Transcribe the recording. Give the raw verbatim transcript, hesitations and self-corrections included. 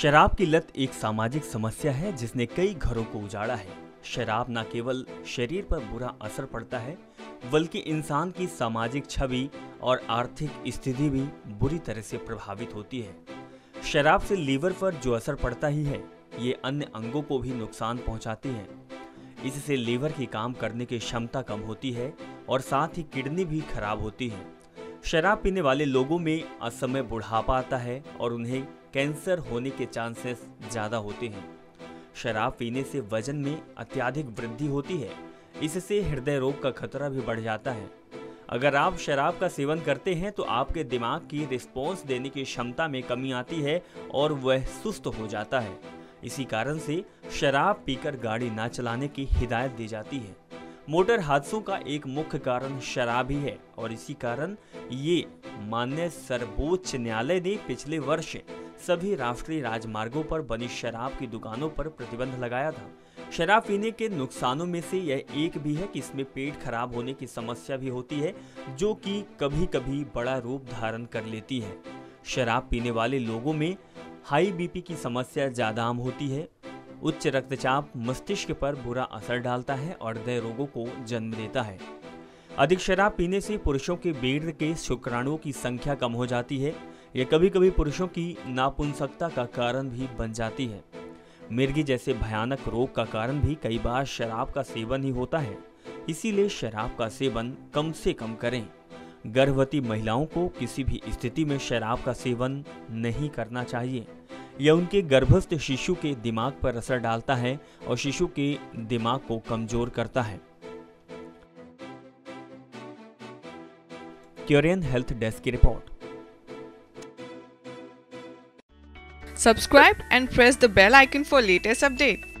शराब की लत एक सामाजिक समस्या है जिसने कई घरों को उजाड़ा है। शराब न केवल शरीर पर बुरा असर पड़ता है बल्कि इंसान की सामाजिक छवि और आर्थिक स्थिति भी बुरी तरह से प्रभावित होती है। शराब से लीवर पर जो असर पड़ता ही है, ये अन्य अंगों को भी नुकसान पहुंचाती है। इससे लीवर की काम करने की क्षमता कम होती है और साथ ही किडनी भी खराब होती है। शराब पीने वाले लोगों में असमय बुढ़ापा आता है और उन्हें कैंसर होने के चांसेस ज्यादा होते हैं। शराब पीने से वजन में अत्यधिक वृद्धि होती है, इससे हृदय रोग का खतरा भी बढ़ जाता है। अगर आप शराब का सेवन करते हैं तो आपके दिमाग की रिस्पॉन्स देने की क्षमता में कमी आती है और वह सुस्त हो जाता है। इसी कारण से शराब पीकर गाड़ी ना चलाने की हिदायत दी जाती है। मोटर हादसों का एक मुख्य कारण शराब ही है और इसी कारण ये माननीय सर्वोच्च न्यायालय ने पिछले वर्ष सभी राष्ट्रीय राजमार्गों पर बनी शराब की दुकानों पर प्रतिबंध लगाया था। शराब पीने के नुकसानों में से यह एक भी है कि इसमें पेट खराब होने की समस्या भी होती है, जो कि कभी कभी बड़ा रूप धारण कर लेती है। शराब पीने वाले लोगों में हाई बीपी की समस्या ज्यादा आम होती है। उच्च रक्तचाप मस्तिष्क पर बुरा असर डालता है और हृदय रोगों को जन्म देता है। अधिक शराब पीने से पुरुषों के वीर्य के शुक्राणुओं की संख्या कम हो जाती है। यह कभी कभी पुरुषों की नापुंसकता का कारण भी बन जाती है। मिर्गी जैसे भयानक रोग का कारण भी कई बार शराब का सेवन ही होता है। इसीलिए शराब का सेवन कम से कम करें। गर्भवती महिलाओं को किसी भी स्थिति में शराब का सेवन नहीं करना चाहिए। यह उनके गर्भस्थ शिशु के दिमाग पर असर डालता है और शिशु के दिमाग को कमजोर करता है। क्यूरियन हेल्थ डेस्क की report. Subscribe and press the bell icon for latest update.